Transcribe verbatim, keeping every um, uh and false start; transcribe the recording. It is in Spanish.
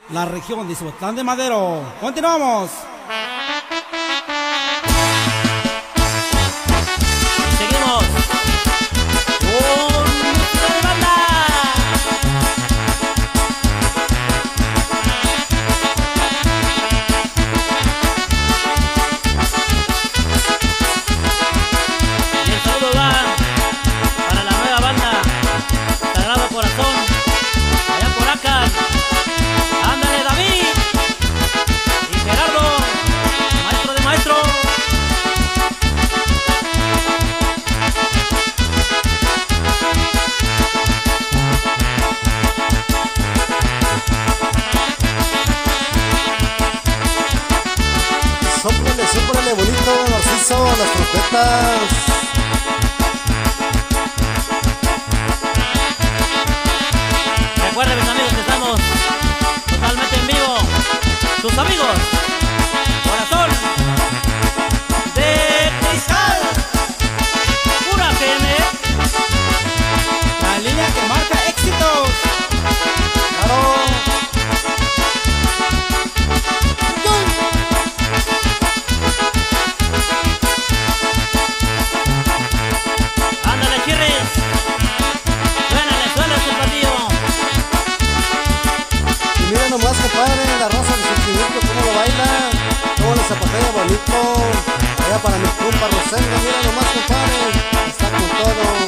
la región de Cihuatlán de Madero. Continuamos. Seguimos con música de banda. Y el saludo va para la nueva banda Sagrado Corazón, allá por acá. Ándale, David y Gerardo, maestro de maestro. Sóprale, sóprale bonito, Narciso, las trompetas. Recuerden, mis amigos, que estamos totalmente en vivo. Sus amigos, Corazón de Cristal, pura G M, La línea que marca éxitos. Claro. ándale, chirris, suénale, suénale el platillo. Y mira nomás, compadre, la raza de Xochimilco, cómo lo baila, cómo le zapatea bonito. Allá para mi compa Rosendo, mira nomás, compadre, está con todo.